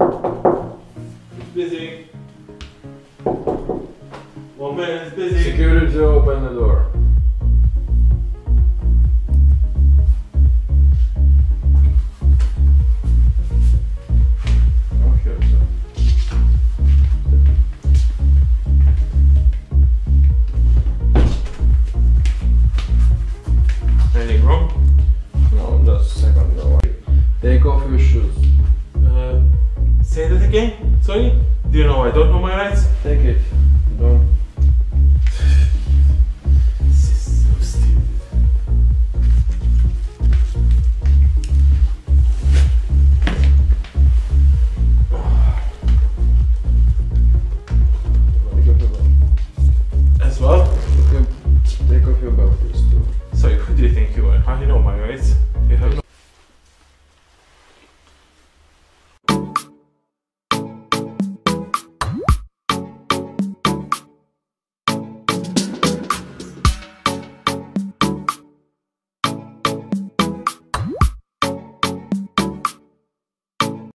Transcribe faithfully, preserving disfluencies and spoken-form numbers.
It's busy. One man is busy. Security, open the door. Anything wrong? No, just a second. No. Take off your shoes. Uh, say that again? Sorry? Do you know I don't know my rights? Take it.